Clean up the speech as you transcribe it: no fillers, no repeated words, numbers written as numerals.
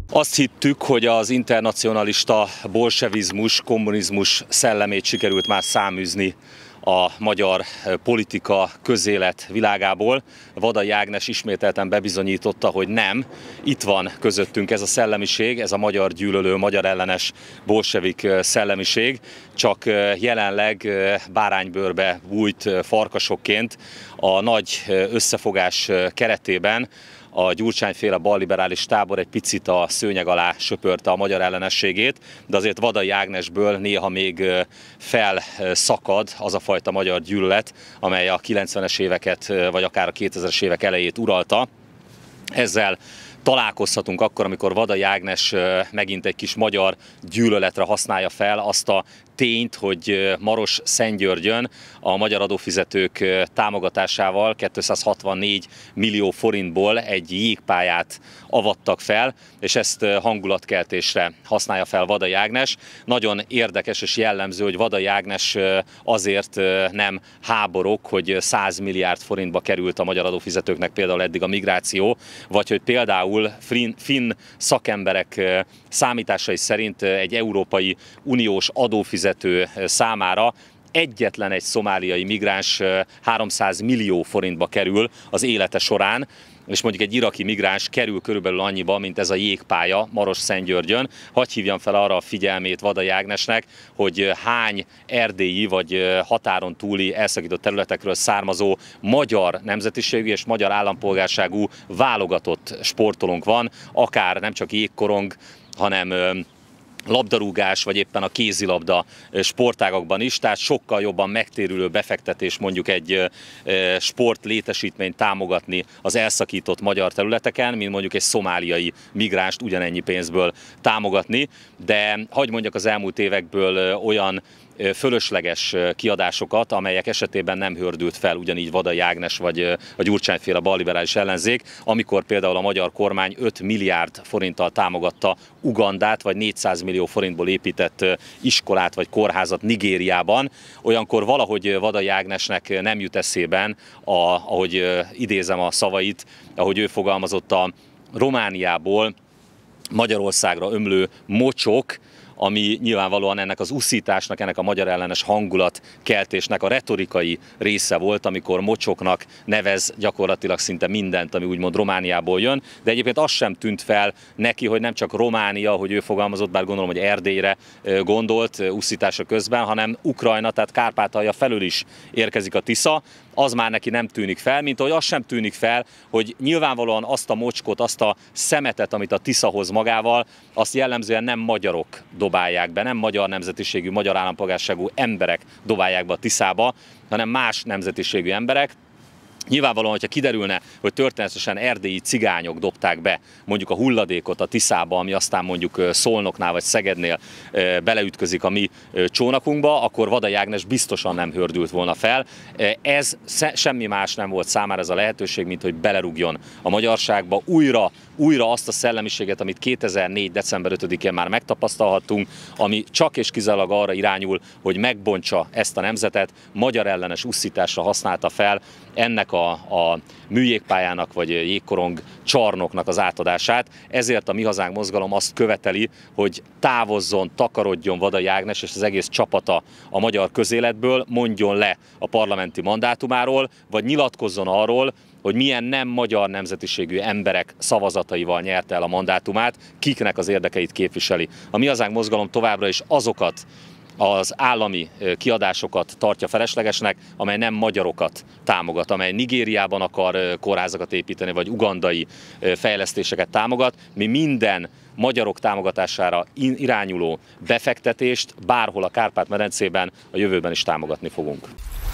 Azt hittük, hogy az internacionalista bolsevizmus, kommunizmus szellemét sikerült már száműzni a magyar politika, közélet világából. Vadai Ágnes ismételten bebizonyította, hogy nem. Itt van közöttünk ez a szellemiség, ez a magyar gyűlölő, magyar ellenes bolsevik szellemiség, csak jelenleg báránybőrbe bújt farkasokként a nagy összefogás keretében a Gyurcsány-féle balliberális tábor egy picit a szőnyeg alá söpörte a magyar ellenességét, de azért Vadai Ágnesből néha még felszakad az a fajta magyar gyűlölet, amely a 90-es éveket vagy akár a 2000-es évek elejét uralta. Ezzel találkozhatunk akkor, amikor Vadai Ágnes megint egy kis magyar gyűlöletre használja fel azt a tényt, hogy Maros-Szentgyörgyön a magyar adófizetők támogatásával 264 millió forintból egy jégpályát avattak fel, és ezt hangulatkeltésre használja fel Vadai Ágnes. Nagyon érdekes és jellemző, hogy Vadai Ágnes azért nem háborog, hogy 100 milliárd forintba került a magyar adófizetőknek például eddig a migráció, vagy hogy például finn szakemberek számításai szerint egy Európai Uniós adófizető számára egyetlen egy szomáliai migráns 300 millió forintba kerül az élete során, és mondjuk egy iraki migráns kerül körülbelül annyiba, mint ez a jégpálya Maros-Szentgyörgyön. Hadd hívjam fel arra a figyelmét Vadai Ágnesnek, hogy hány erdélyi vagy határon túli elszakított területekről származó magyar nemzetiségű és magyar állampolgárságú válogatott sportolónk van, akár nem csak jégkorong, hanem labdarúgás, vagy éppen a kézilabda sportágakban is, tehát sokkal jobban megtérülő befektetés mondjuk egy sport létesítményt támogatni az elszakított magyar területeken, mint mondjuk egy szomáliai migránst ugyanennyi pénzből támogatni, de hadd mondjak az elmúlt évekből olyan fölösleges kiadásokat, amelyek esetében nem hördült fel ugyanígy Vadai Ágnes vagy a Gyurcsány-féle balliberális ellenzék, amikor például a magyar kormány 5 milliárd forinttal támogatta Ugandát, vagy 400 millió forintból épített iskolát vagy kórházat Nigériában. Olyankor valahogy Vadai Ágnesnek nem jut eszében, ahogy idézem a szavait, ahogy ő fogalmazott, a Romániából Magyarországra ömlő mocsok, ami nyilvánvalóan ennek az uszításnak, ennek a magyar ellenes hangulatkeltésnek a retorikai része volt, amikor mocsoknak nevez gyakorlatilag szinte mindent, ami úgymond Romániából jön, de egyébként az sem tűnt fel neki, hogy nem csak Románia, hogy ő fogalmazott, bár gondolom, hogy Erdélyre gondolt uszítása közben, hanem Ukrajna, tehát Kárpátalja felől is érkezik a Tisza. Az már neki nem tűnik fel, mint ahogy az sem tűnik fel, hogy nyilvánvalóan azt a mocskot, azt a szemetet, amit a Tisza hoz magával, azt jellemzően nem magyarok dobálják be, nem magyar nemzetiségű, magyar állampolgárságú emberek dobálják be a Tiszába, hanem más nemzetiségű emberek. Nyilvánvalóan, hogyha kiderülne, hogy történetesen erdélyi cigányok dobták be mondjuk a hulladékot a Tiszába, ami aztán mondjuk Szolnoknál vagy Szegednél beleütközik a mi csónakunkba, akkor Vadai Ágnes biztosan nem hördült volna fel. Ez semmi más nem volt számára ez a lehetőség, mint hogy belerúgjon a magyarságba, újra azt a szellemiséget, amit 2004. december 5-én már megtapasztalhattunk, ami csak és kizárólag arra irányul, hogy megbontsa ezt a nemzetet, magyar ellenes uszításra használta fel ennek a műjégpályának vagy jégkorong csarnoknak az átadását. Ezért a Mi Hazánk mozgalom azt követeli, hogy távozzon, takarodjon Vadai Ágnes és az egész csapata a magyar közéletből, mondjon le a parlamenti mandátumáról, vagy nyilatkozzon arról, hogy milyen nem magyar nemzetiségű emberek szavazataival nyerte el a mandátumát, kiknek az érdekeit képviseli. A Mi Hazánk mozgalom továbbra is azokat az állami kiadásokat tartja feleslegesnek, amely nem magyarokat támogat, amely Nigériában akar kórházakat építeni, vagy ugandai fejlesztéseket támogat. Mi minden magyarok támogatására irányuló befektetést bárhol a Kárpát-medencében a jövőben is támogatni fogunk.